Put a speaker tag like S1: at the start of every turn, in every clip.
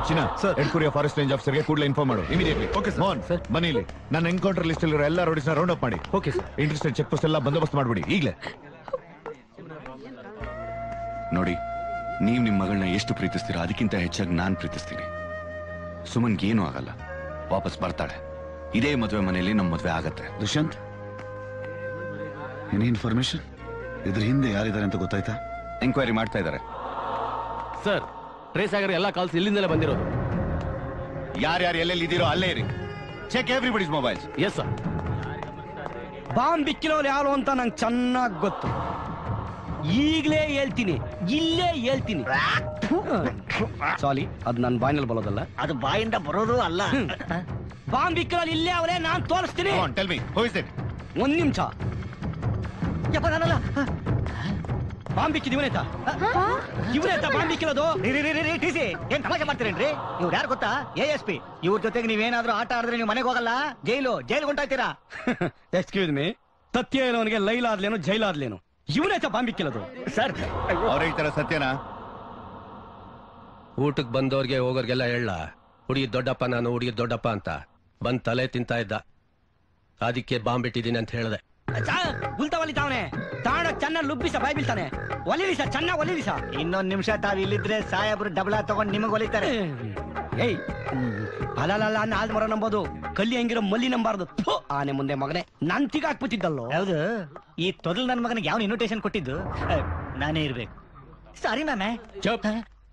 S1: ಚಿನ್ನ sir Edkuriya forest range ಆಫೀಸರ್ಗೆ ಕೂಡಲೇ ಇನ್ಫಾರ್ಮ್ ಮಾಡು ಇಮಿಡಿಯೇಟ್ಲಿ. ಓಕೆ ಮೋಹನ್ ಸರ್ ಬನ್ನಿ ಇಲ್ಲಿ. ನನ್ನ ಎನ್ಕೌಂಟರ್ ಲಿಸ್ಟ್ ಅಲ್ಲಿರೋ ಎಲ್ಲ ರೋಡ್ಸ್ನ ರೌಂಡ್ ಅಪ್ ಮಾಡಿ. Okay sir. Interested check post ಎಲ್ಲ ಬಂದೋಬಸ್ತ್ ಮಾಡ್ಬಿಡಿ ಈಗಲೇ.
S2: ನೋಡಿ, ನೀವು ನಿಮ್ಮ ಮಗಳನ್ನ ಎಷ್ಟು ಪ್ರೀತಿಸ್ತೀರಾ ಅದಕ್ಕಿಂತ ಹೆಚ್ಚಾಗಿ ನಾನು ಪ್ರೀತಿಸ್ತೀನಿ. ಸುಮನ್ಗೆ ಏನೂ ಆಗಲ್ಲ, ವಾಪಸ್ ಬರ್ತಾಳೆ. ಇದೇ ಮದುವೆ ಮನೆಯಲ್ಲಿ ನಮ್ಮ ಮದುವೆ ಆಗತ್ತೆ.
S3: ದುಷ್ಯಂತ್, ಏನೇ ಇನ್ಫಾರ್ಮೇಶನ್? ಇದ್ರ ಹಿಂದೆ ಯಾರಿದ್ದಾರೆ ಅಂತ ಗೊತ್ತಾಯ್ತಾ?
S2: ಎಂಕ್ವೈರಿ ಮಾಡ್ತಾ ಇದ್ದಾರೆ
S4: ಸರ್. ಟ್ರೇಸ್ ಆಗಿರೋ ಎಲ್ಲ ಕಾಲ್ಸ್ ಇಲ್ಲಿಂದಲೇ ಬಂದಿರೋದು.
S2: ಯಾರ್ಯಾರು ಎಲ್ಲೆಲ್ಲಿ ಇದೀರೋ ಅಲ್ಲೇ ಇರಿ. Check everybody's mobiles.
S4: Yes sir.
S5: Bomb ಬಿಕ್ಕಿರೋರು ಯಾರು ಅಂತ ನಂಗೆ ಚೆನ್ನಾಗಿ ಗೊತ್ತು. ಈಗಲೇ ಹೇಳ್ತೀನಿ, ಇಲ್ಲೇ ಹೇಳ್ತೀನಿ. ಸಾರಿ, ಅದು ನನ್ನ ಬಾಯಿನಲ್ಲಿ ಬರೋದಲ್ಲ,
S6: ಅದು ಬಾಯಿಂದ ಬರೋದು ಅಲ್ಲ.
S5: ಬಾಂಬ್ ಬಿಕ್ಕಿರೋರು ಇಲ್ಲೇ ಅವರೇ, ನಾನು ತೋರಿಸ್ತೀನಿ. ಒಂದ್ ನಿಮಿಷ. ಬಾಂಬ್ ಬಿಕ್ಕಿದ್ ಇವನೇತಾ ಬಾಂಬ್ ಬಿಕ್ಕಿರೋದು?
S6: ಏನ್ ತಮಾಷೆ ಮಾಡ್ತೀರೇನ್ರಿ? ಇವ್ರು ಯಾರು ಗೊತ್ತಾ? ASP. ಇವ್ರ ಜೊತೆಗೆ ನೀವೇನಾದ್ರೂ ಆಟ ಆಡಿದ್ರೆ ನೀವು ಮನೆಗೆ ಹೋಗಲ್ಲ, ಜೈಲು ಹೊಂಟಾಯ್ತೀರಾ.
S5: ಎಕ್ಸ್ಕ್ಯೂಸ್ ಮೀ, ಸತ್ಯ ಇರೋನಿಗೆ ಲೈಲಾದ್ಲೇನು ಜೈಲಾದ್ಲೇನು? ಇವನೇತಾ ಬಾಂಬ್ ಬಿಕ್ಕಿರೋದು?
S6: ಸರ್
S2: ಅವ್ರ ಹೇಳ್ತಾರ ಸತ್ಯನಾ?
S4: ಊಟಕ್ಕೆ ಬಂದವ್ರಿಗೆ ಹೋಗೋರ್ಗೆಲ್ಲ ಹೇಳ, ಹುಡುಗಿ ದೊಡ್ಡಪ್ಪ ನಾನು, ಹುಡುಗಿ ದೊಡ್ಡಪ್ಪ ಅಂತ ಬಂದ್ ತಲೆ ತಿಂತಾ ಇದ್ದ. ಅದಕ್ಕೆ ಬಾಂಬ್ ಬಿಟ್ಟಿದ್ದೀನಿ ಅಂತ ಹೇಳ್ದೆ.
S5: ಉಲ್ಟಾ ಒಲಿತಾವನೆ, ತಾಣ ಚೆನ್ನಾಗಿ ಲುಬ್ಬಿಸ ಬಾಯ್ ಬೀಳ್ತಾನೆ. ಒಲಿಲಿ ಸರ್, ಚೆನ್ನಾಗಿ ಒಲಿಲಿ ಸರ್.
S6: ಇನ್ನೊಂದ್ ನಿಮಿಷ ತಾವ್ ಇಲ್ಲಿದ್ರೆ ಸಾಹೇಬ್ರು ಡಬಲ ತಗೊಂಡ್ ನಿಮಗ್ ಒಲಿತಾರೆ.
S5: ಏಯ್ ಅಲ್ಲ, ನಾಲ್ ಮರ ನಂಬೋದು, ಕಲ್ಲಿ ಹಂಗಿರೋ ಮಲ್ಲಿ ನಂಬಾರ್ದು. ಆನೆ ಮುಂದೆ ಮಗನೇ ನನ್ ತಿಗ ಹಾಕ್ಬಿಟ್ಟಿದ್ದಲ್ಲೋ.
S6: ಹೌದು, ಈ ತೊದಲ್ ನನ್ ಮಗನಿಗೆ ಯಾವ ಇನ್ವಿಟೇಷನ್ ಕೊಟ್ಟಿದ್ದು? ನಾನೇ ಇರ್ಬೇಕು. ಸಾರಿ ನಾನೇ.
S4: ಚುಪ್.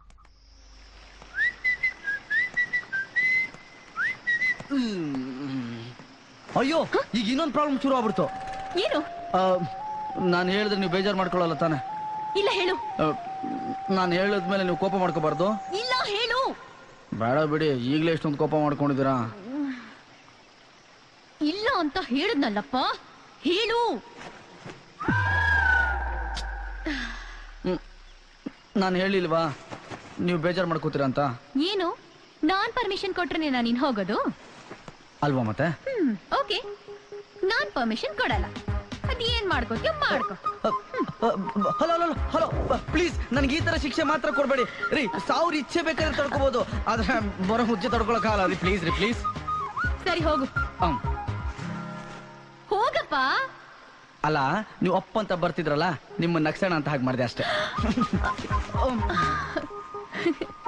S7: ಅಯ್ಯೋ, ಈಗ ಇನ್ನೊಂದು ಪ್ರಾಬ್ಲಮ್ ಶುರು ಆಗ್ಬಿಡ್ತು.
S8: ಏನು?
S7: ನಾನು ಹೇಳಿದ್ರೆ ನೀವು ಬೇಜಾರು ಮಾಡ್ಕೊಳ್ಳಲ್ಲ ತಾನೆ?
S8: ಇಲ್ಲ ಹೇಳು.
S7: ನಾನು ಹೇಳಿದ್ಮೇಲೆ ನೀವು ಕೋಪ ಮಾಡ್ಕೋಬಾರ್ದು.
S8: ಇಲ್ಲ ಹೇಳು.
S7: ಬೇಡ ಬಿಡಿ, ಈಗಲೇ ಎಷ್ಟೊಂದು ಕೋಪ ಮಾಡ್ಕೊಂಡಿದ್ದೀರಾ.
S8: ಇಲ್ಲ ಅಂತ ಹೇಳಿದ್ನಲ್ಲಪ್ಪ, ಹೇಳು.
S7: ನಾನು ಹೇಳಿಲ್ವಾ ನೀವು ಬೇಜಾರು ಮಾಡ್ಕೋತೀರಾ ಅಂತ?
S8: ಏನು, ನಾನ್ ಪರ್ಮಿಷನ್ ಕೊಟ್ರೆ ನೀನ್ ಹೋಗೋದು
S7: ಅಲ್ವಾ? ಮತ್ತೆ
S8: ಓಕೆ, ನಾನ್ ಪರ್ಮಿಷನ್ ಕೊಡಲ್ಲ. ಅದೇನ್ ಮಾಡ್ಕೋತೀಯ ಮಾಡ್ಕೋ.
S7: ಹಲೋ ಹಲೋ ಹಲೋ, ಪ್ಲೀಸ್ ನನಗೆ ಈ ತರ ಶಿಕ್ಷೆ ಮಾತ್ರ ಕೊಡ್ಬೇಡಿ ರೀ. 1000 ಇಚ್ಛೆ ಬೇಕಾದ್ರೆ ತಡ್ಕೋಬಹುದು, ಆದ್ರೆ ಬರೋ ಹುಚ್ಚೆ ತಡ್ಕೊಳಕ್ಕಾಗಲ್ಲ ರೀ. ಪ್ಲೀಸ್ ರೀ, ಪ್ಲೀಸ್.
S8: ಸರಿ ಹೋಗು. ಹೋಗಪ್ಪ.
S7: ಅಲ್ಲ, ನೀವು ಅಪ್ಪ ಅಂತ ಬರ್ತಿದ್ರಲ್ಲ, ನಿಮ್ಮ ನಕ್ಸಣ ಅಂತ ಹಾಗೆ ಮಾಡಿದೆ ಅಷ್ಟೇ.